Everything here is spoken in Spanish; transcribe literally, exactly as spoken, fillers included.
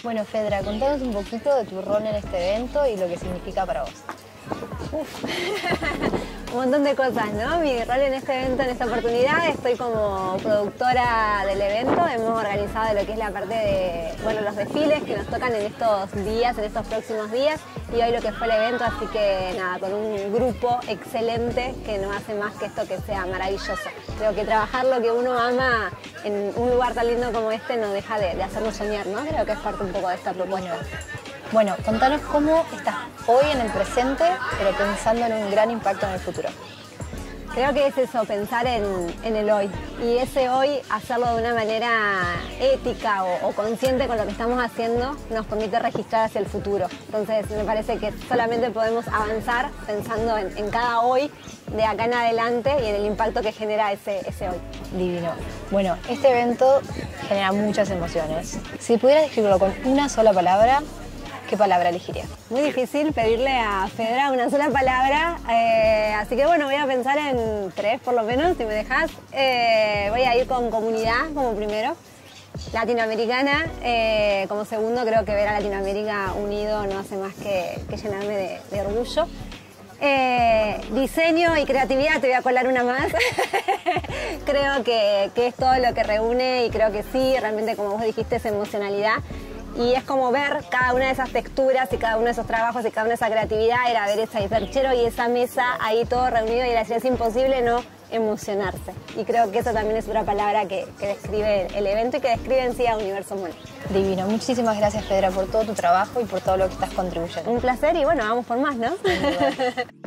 Bueno, Fedra, contanos un poquito de tu rol en este evento y lo que significa para vos. Uf. Un montón de cosas, ¿no? Mi rol en este evento, en esta oportunidad, estoy como productora del evento. Hemos organizado lo que es la parte de, bueno, los desfiles que nos tocan en estos días, en estos próximos días, y hoy lo que fue el evento, así que nada, con un grupo excelente que no hace más que esto que sea maravilloso. Creo que trabajar lo que uno ama en un lugar tan lindo como este no deja de, de hacernos soñar, ¿no? Creo que es parte un poco de esta propuesta. Bueno, contanos cómo estás hoy en el presente, pero pensando en un gran impacto en el futuro. Creo que es eso, pensar en, en el hoy. Y ese hoy, hacerlo de una manera ética o, o consciente con lo que estamos haciendo, nos permite registrar hacia el futuro. Entonces, me parece que solamente podemos avanzar pensando en, en cada hoy, de acá en adelante, y en el impacto que genera ese, ese hoy. Divino. Bueno, este evento genera muchas emociones. Si pudieras describirlo con una sola palabra, ¿qué palabra elegirías? Muy difícil pedirle a Fedra una sola palabra, eh, así que bueno, voy a pensar en tres por lo menos, si me dejas. Eh, voy a ir con comunidad como primero, latinoamericana eh, como segundo. Creo que ver a Latinoamérica unido no hace más que, que llenarme de, de orgullo. Eh, diseño y creatividad, te voy a colar una más. Creo que, que es todo lo que reúne, y creo que sí, realmente como vos dijiste, es emocionalidad. Y es como ver cada una de esas texturas y cada uno de esos trabajos y cada una de esa creatividad, era ver ese perchero y esa mesa ahí todo reunido, y era decir, es imposible no emocionarse. Y creo que esa también es otra palabra que, que describe el evento y que describe en sí a Universo Mole. Divino. Muchísimas gracias, Fedra, por todo tu trabajo y por todo lo que estás contribuyendo. Un placer, y bueno, vamos por más, ¿no?